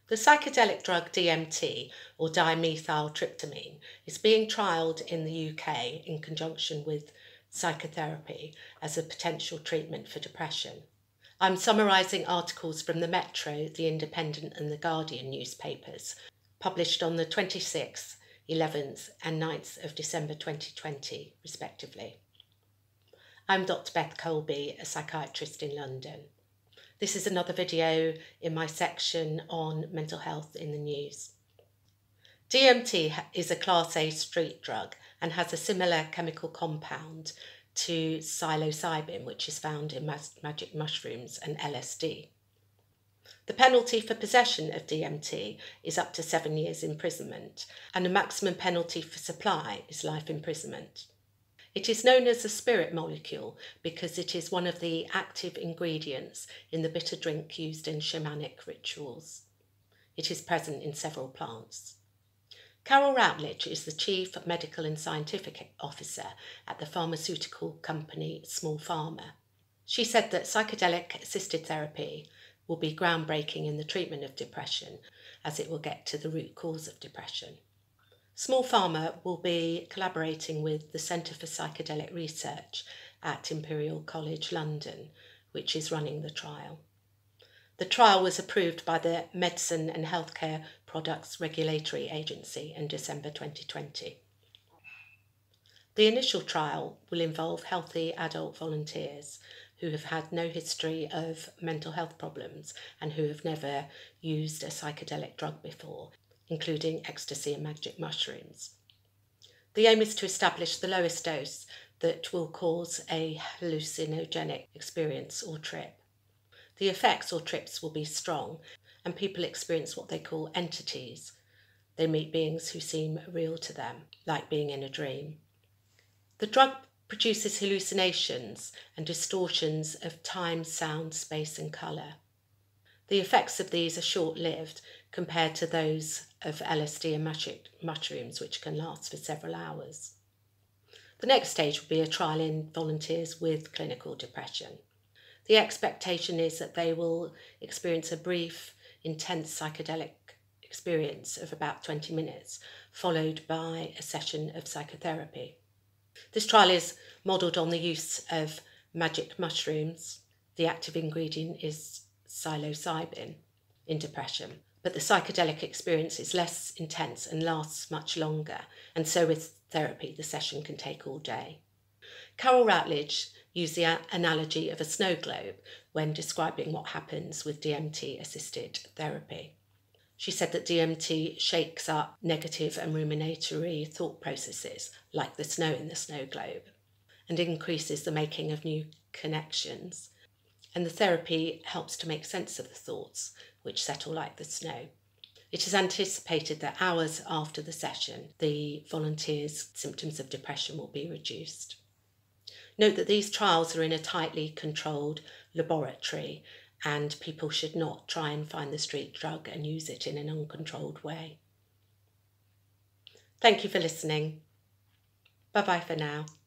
The psychedelic drug DMT, or dimethyltryptamine, is being trialled in the UK in conjunction with psychotherapy as a potential treatment for depression. I'm summarising articles from the Metro, the Independent and the Guardian newspapers, published on the 26th, 11th and 9th of December 2020, respectively. I'm Dr. Beth Colby, a psychiatrist in London. This is another video in my section on mental health in the news. DMT is a Class A street drug and has a similar chemical compound to psilocybin, which is found in magic mushrooms and LSD. The penalty for possession of DMT is up to 7 years imprisonment, and the maximum penalty for supply is life imprisonment. It is known as a spirit molecule because it is one of the active ingredients in the bitter drink used in shamanic rituals. It is present in several plants. Carol Routledge is the Chief Medical and Scientific Officer at the pharmaceutical company Small Pharma. She said that psychedelic-assisted therapy will be groundbreaking in the treatment of depression, as it will get to the root cause of depression. Small Pharma will be collaborating with the Centre for Psychedelic Research at Imperial College London, which is running the trial. The trial was approved by the Medicine and Healthcare Products Regulatory Agency in December 2020. The initial trial will involve healthy adult volunteers who have had no history of mental health problems and who have never used a psychedelic drug before, including ecstasy and magic mushrooms. The aim is to establish the lowest dose that will cause a hallucinogenic experience or trip. The effects or trips will be strong, and people experience what they call entities. They meet beings who seem real to them, like being in a dream. The drug produces hallucinations and distortions of time, sound, space and colour. The effects of these are short-lived compared to those of LSD and magic mushrooms, which can last for several hours. The next stage will be a trial in volunteers with clinical depression. The expectation is that they will experience a brief, intense psychedelic experience of about 20 minutes, followed by a session of psychotherapy. This trial is modelled on the use of magic mushrooms. The active ingredient is psilocybin in depression, but the psychedelic experience is less intense and lasts much longer, and so with therapy the session can take all day. Carol Routledge used the analogy of a snow globe when describing what happens with DMT-assisted therapy. She said that DMT shakes up negative and ruminatory thought processes, like the snow in the snow globe, and increases the making of new connections. And the therapy helps to make sense of the thoughts, which settle like the snow. It is anticipated that hours after the session, the volunteers' symptoms of depression will be reduced. Note that these trials are in a tightly controlled laboratory, and people should not try and find the street drug and use it in an uncontrolled way. Thank you for listening. Bye-bye for now.